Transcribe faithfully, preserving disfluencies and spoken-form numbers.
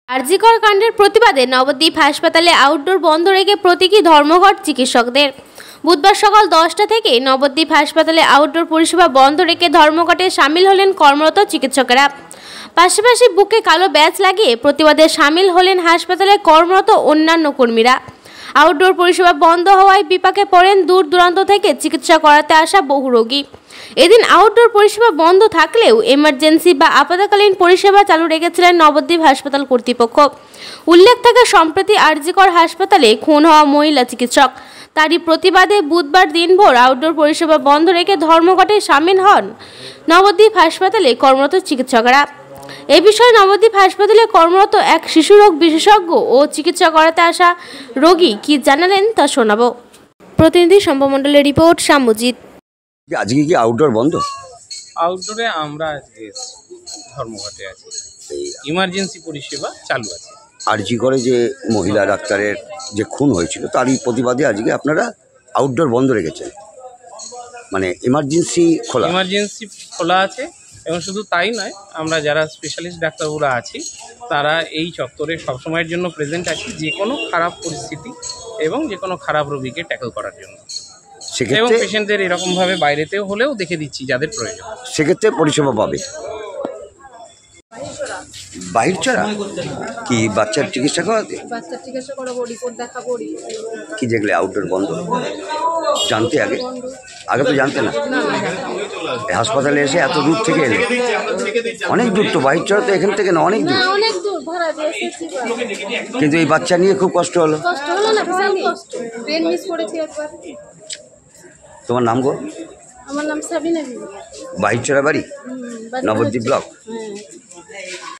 আরজিকর কাণ্ডের প্রতিবাদে নবদ্বীপ হাসপাতালে আউটডোর বন্ধ রেখে প্রতীকী ধর্মঘট চিকিৎসকদের। বুধবার সকাল দশটা থেকে নবদ্বীপ হাসপাতালে আউটডোর পরিষেবা বন্ধ রেখে ধর্মঘটে সামিল হলেন কর্মরত চিকিৎসকেরা। পাশাপাশি বুকে কালো ব্যাজ লাগিয়ে প্রতিবাদে সামিল হলেন হাসপাতালে কর্মরত অন্যান্য কর্মীরা। আউটডোর পরিষেবা বন্ধ হওয়ায় বিপাকে পড়েন দূর দূরান্ত থেকে চিকিৎসা করাতে আসা বহু রোগী। এদিন আউটডোর পরিষেবা বন্ধ থাকলেও এমার্জেন্সি বা আপাতকালীন পরিষেবা চালু রেখেছিলেন নবদ্বীপ হাসপাতাল কর্তৃপক্ষ। উল্লেখ থাকে, সম্প্রতি আরজিকর হাসপাতালে খুন হওয়া মহিলা চিকিৎসক, তারই প্রতিবাদে বুধবার দিনভর আউটডোর পরিষেবা বন্ধ রেখে ধর্মঘটে সামিল হন নবদ্বীপ হাসপাতালে কর্মরত চিকিৎসকরা। এ বিষয়ে নবদ্বীপ হাসপাতালে কর্মরত এক শিশুরোগ বিশেষজ্ঞ ও চিকিৎসা করাতে আসা রোগী কি জানালেন তা শোনাবো। প্রতিনিধি সম্পমণ্ডলের রিপোর্ট, শ্যামজিৎ। আজকে কি আউটডোর বন্ধ? আউটডোরে আমরা আজকে ধর্মঘটে আছি, ইমার্জেন্সি পরিষেবা চালু আছে। আরজি করে যে মহিলা ডাক্তারের যে খুন হয়েছিল তারই প্রতিবাদে আজকে আপনারা আউটডোর বন্ধ রেখেছেন, মানে ইমার্জেন্সি খোলা? ইমার্জেন্সি খোলা আছে, এবং শুধু তাই নয়, আমরা যারা স্পেশালিস্ট ডাক্তারগুলো আছি তারা এই চত্বরে সবসময়ের জন্য প্রেজেন্ট আছি, যে কোনো খারাপ পরিস্থিতি এবং যে কোনো খারাপ রোগীকে ট্যাকল করার জন্য। এবং পেশেন্টদের এরকমভাবে বাইরেতেও হলেও দেখে দিচ্ছি যাদের প্রয়োজন, সেক্ষেত্রে পরিষেবা পাবে। বাহির চড়া কি বাচ্চার চিকিৎসা করাতে? বাচ্চার চিকিৎসা করাবো, রিপোর্ট দেখাবো। কি দেখলে আউটডোর বন্ধ? জানতে আগে আগে তো জানতে না, হাসপাতালে এসে এত দূর থেকে এলে? অনেক দূর তো, বাহির চড়া তো এখান থেকে না, অনেক দূর। কিন্তু এই বাচ্চা নিয়ে খুব কষ্ট হলো। তোমার নাম গো? আমার নাম সাবিনা। বাহির চড়া বাড়ি, নবদ্বীপ ব্লক।